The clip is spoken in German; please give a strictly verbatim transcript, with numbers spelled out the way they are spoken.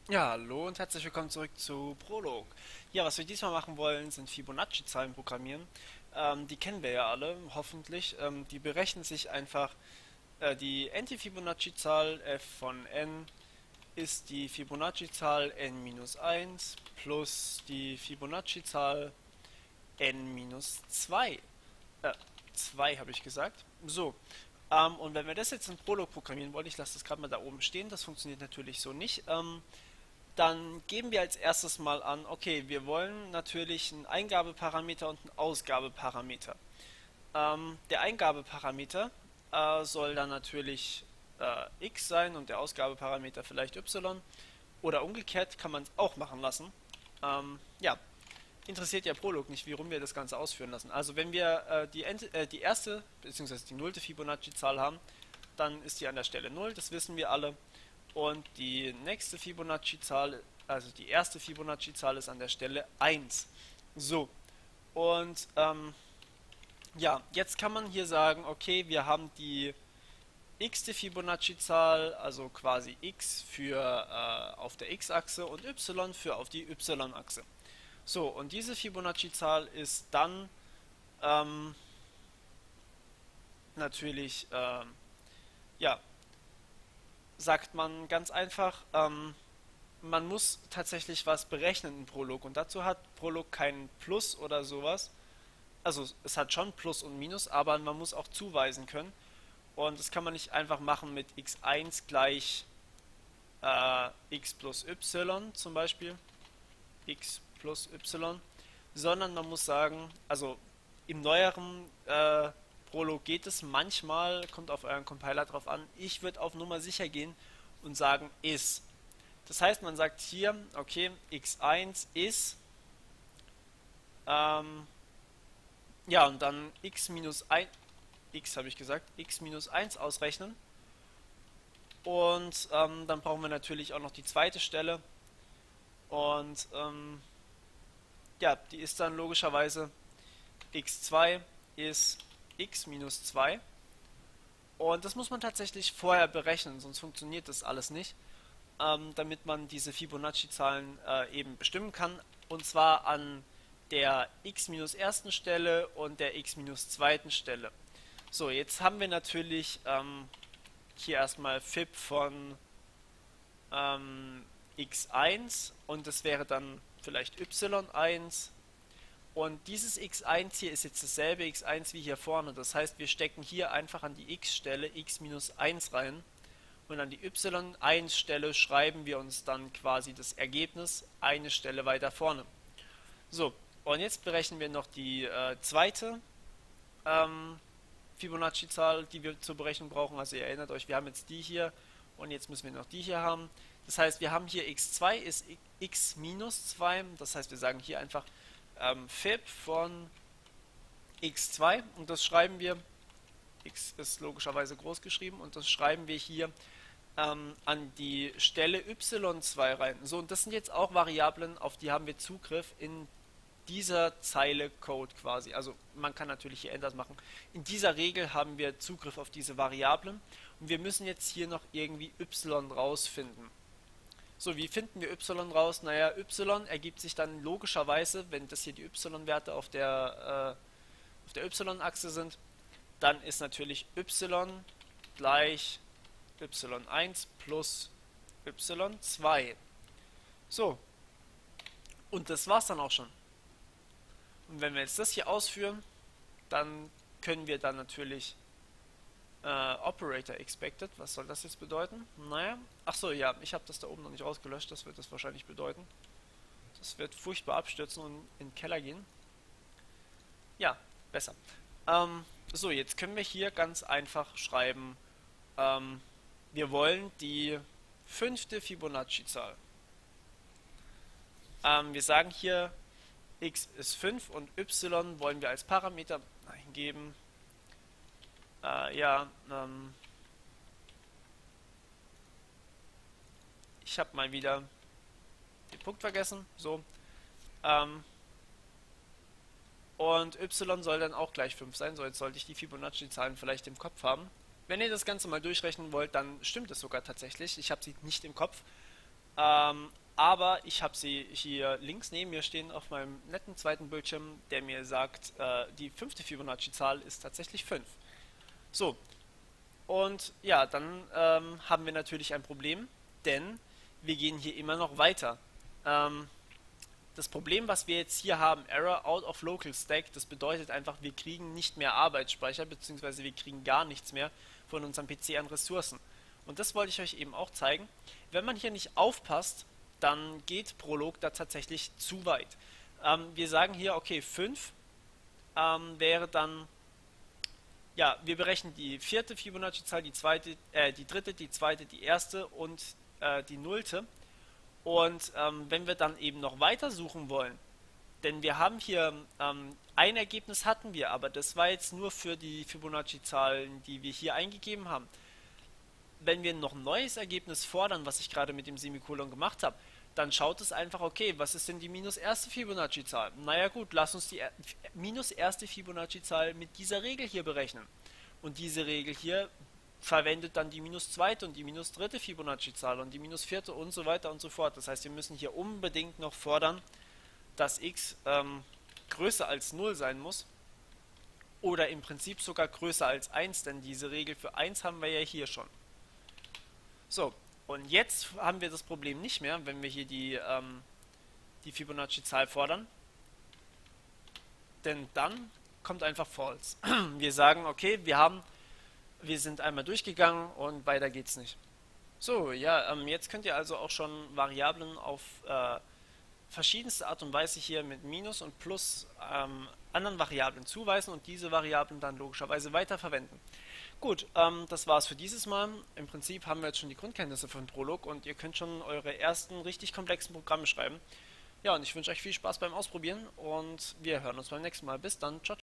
Ja, hallo und herzlich willkommen zurück zu Prolog. Ja, was wir diesmal machen wollen, sind Fibonacci-Zahlen programmieren. Ähm, die kennen wir ja alle, hoffentlich. Ähm, die berechnen sich einfach, äh, die Anti-Fibonacci-Zahl f von n ist die Fibonacci-Zahl n minus eins plus die Fibonacci-Zahl n minus zwei. Äh, zwei habe ich gesagt. So, ähm, und wenn wir das jetzt in Prolog programmieren wollen, ich lasse das gerade mal da oben stehen, das funktioniert natürlich so nicht. Ähm, Dann geben wir als erstes mal an, okay, wir wollen natürlich einen Eingabeparameter und einen Ausgabeparameter. Ähm, der Eingabeparameter äh, soll dann natürlich äh, x sein und der Ausgabeparameter vielleicht y. Oder umgekehrt kann man es auch machen lassen. Ähm, ja, interessiert ja Prolog nicht, wie rum wir das Ganze ausführen lassen. Also wenn wir äh, die, Ent äh, die erste bzw. die nullte Fibonacci-Zahl haben, dann ist die an der Stelle null, das wissen wir alle. Und die nächste Fibonacci-Zahl, also die erste Fibonacci-Zahl ist an der Stelle eins. So, und ähm, ja, jetzt kann man hier sagen, okay, wir haben die x-te Fibonacci-Zahl, also quasi x für äh, auf der x-Achse und y für auf die y-Achse. So, und diese Fibonacci-Zahl ist dann ähm, natürlich, ähm, ja, sagt man ganz einfach, ähm, man muss tatsächlich was berechnen in Prolog und dazu hat Prolog kein Plus oder sowas. Also es hat schon Plus und Minus, aber man muss auch zuweisen können. Und das kann man nicht einfach machen mit x eins gleich äh, x plus y zum Beispiel, x plus y, sondern man muss sagen, also im neueren äh, Prolog geht es manchmal, kommt auf euren Compiler drauf an, ich würde auf Nummer sicher gehen und sagen is. Das heißt, man sagt hier, okay, x eins ist, ähm, ja, und dann x minus eins, x habe ich gesagt, x minus eins ausrechnen. Und ähm, dann brauchen wir natürlich auch noch die zweite Stelle. Und ähm, ja, die ist dann logischerweise x zwei ist x minus zwei. Und das muss man tatsächlich vorher berechnen, sonst funktioniert das alles nicht, ähm, damit man diese Fibonacci-Zahlen äh, eben bestimmen kann. Und zwar an der x minus ersten Stelle und der x minus zweiten Stelle. So, jetzt haben wir natürlich ähm, hier erstmal Fib von ähm, x eins und das wäre dann vielleicht y eins. Und dieses x eins hier ist jetzt dasselbe x eins wie hier vorne. Das heißt, wir stecken hier einfach an die x-Stelle x minus eins rein. Und an die y eins Stelle schreiben wir uns dann quasi das Ergebnis eine Stelle weiter vorne. So, und jetzt berechnen wir noch die äh, zweite ähm, Fibonacci-Zahl, die wir zur Berechnung brauchen. Also ihr erinnert euch, wir haben jetzt die hier und jetzt müssen wir noch die hier haben. Das heißt, wir haben hier x zwei ist x minus zwei. Das heißt, wir sagen hier einfach ähm, Fib von x zwei und das schreiben wir, x ist logischerweise groß geschrieben und das schreiben wir hier ähm, an die Stelle y zwei rein. So, und das sind jetzt auch Variablen, auf die haben wir Zugriff in dieser Zeile Code quasi. Also man kann natürlich hier Änders machen. In dieser Regel haben wir Zugriff auf diese Variablen und wir müssen jetzt hier noch irgendwie y rausfinden. So, wie finden wir y raus? Naja, y ergibt sich dann logischerweise, wenn das hier die y-Werte auf der, äh, auf der y-Achse sind, dann ist natürlich y gleich y eins plus y zwei. So, und das war's dann auch schon. Und wenn wir jetzt das hier ausführen, dann können wir dann natürlich äh, Operator expected. Was soll das jetzt bedeuten? Naja, ach so, ja, ich habe das da oben noch nicht rausgelöscht. Das wird das wahrscheinlich bedeuten. Das wird furchtbar abstürzen und in den Keller gehen. Ja, besser. Ähm, so, jetzt können wir hier ganz einfach schreiben, ähm, wir wollen die fünfte Fibonacci-Zahl. Ähm, wir sagen hier, x ist fünf und y wollen wir als Parameter eingeben. Äh, ja, ähm, ich habe mal wieder den Punkt vergessen. So. Ähm, und y soll dann auch gleich fünf sein. So, jetzt sollte ich die Fibonacci-Zahlen vielleicht im Kopf haben. Wenn ihr das Ganze mal durchrechnen wollt, dann stimmt es sogar tatsächlich. Ich habe sie nicht im Kopf. Ähm, aber ich habe sie hier links neben mir stehen auf meinem netten zweiten Bildschirm, der mir sagt, äh, die fünfte Fibonacci-Zahl ist tatsächlich fünf. So, und ja, dann ähm, haben wir natürlich ein Problem, denn wir gehen hier immer noch weiter. Ähm, das Problem, was wir jetzt hier haben, Error out of local stack, das bedeutet einfach, wir kriegen nicht mehr Arbeitsspeicher, beziehungsweise wir kriegen gar nichts mehr von unserem P C an Ressourcen. Und das wollte ich euch eben auch zeigen. Wenn man hier nicht aufpasst, dann geht Prolog da tatsächlich zu weit. Ähm, wir sagen hier, okay, fünf ähm, wäre dann, ja, wir berechnen die vierte Fibonacci-Zahl, die zweite, äh, die dritte, die zweite, die erste und äh, die nullte. Und ähm, wenn wir dann eben noch weiter suchen wollen, denn wir haben hier ähm, ein Ergebnis hatten wir, aber das war jetzt nur für die Fibonacci-Zahlen, die wir hier eingegeben haben. Wenn wir noch ein neues Ergebnis fordern, was ich gerade mit dem Semikolon gemacht habe, dann schaut es einfach, okay, was ist denn die minus erste Fibonacci-Zahl? Naja gut, lass uns die er minus erste Fibonacci-Zahl mit dieser Regel hier berechnen. Und diese Regel hier verwendet dann die minus zweite und die minus dritte Fibonacci-Zahl und die minus vierte und so weiter und so fort. Das heißt, wir müssen hier unbedingt noch fordern, dass x ähm, größer als null sein muss oder im Prinzip sogar größer als eins, denn diese Regel für eins haben wir ja hier schon. So, und jetzt haben wir das Problem nicht mehr, wenn wir hier die, ähm, die Fibonacci-Zahl fordern, denn dann kommt einfach false. Wir sagen, okay, wir haben, wir sind einmal durchgegangen und weiter geht's nicht. So, ja, ähm, jetzt könnt ihr also auch schon Variablen auf äh, verschiedenste Art und Weise hier mit Minus und Plus ähm, anderen Variablen zuweisen und diese Variablen dann logischerweise weiterverwenden. Gut, ähm, das war's für dieses Mal. Im Prinzip haben wir jetzt schon die Grundkenntnisse von Prolog und ihr könnt schon eure ersten richtig komplexen Programme schreiben. Ja, und ich wünsche euch viel Spaß beim Ausprobieren und wir hören uns beim nächsten Mal. Bis dann, ciao.